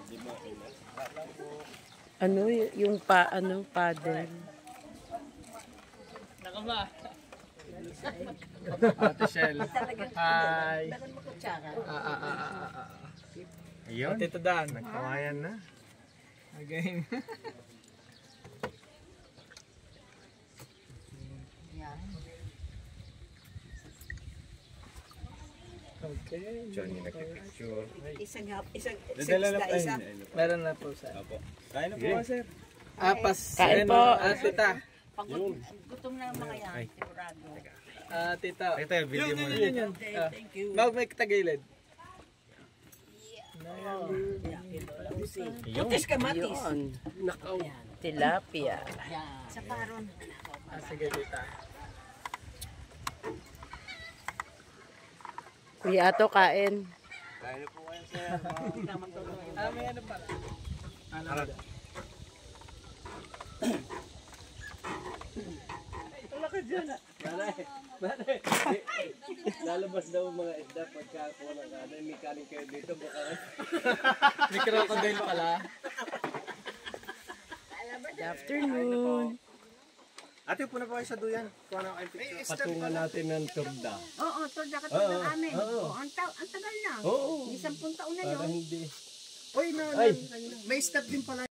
Ano yung paddle? Nakaba. Ate Shell. Hi. Ayun. Ate Dan. Nagkawayan na. Again. Okay. Johnny nagpipicture. Isang Meron na po sir. Apo. Kain na po ba, sir? Kain po. Tita. Gutom na mga yan, sigurado. Tita. Tita, video mo. Yun. Thank you. May tagilid. Putis ka, Matis. Yun. Tilapia. Sa paron. Sige, tita. Kuya Ato, kain. Kain na po kayo, sir. May ano pala? Wala ka dyan ah. Nanay. Lalabas daw mga isda pagka wala ka. May kanin kayo dito. May crocodile pala. Good afternoon. Ate, puna po kayo sa duyan. Kuha na kayo picture. Patungan natin ng turda. Oo, tulda ka tulda amin. Ang tagal na. Oo. Isang taon na Para yun. hindi. Uy, may step din pala.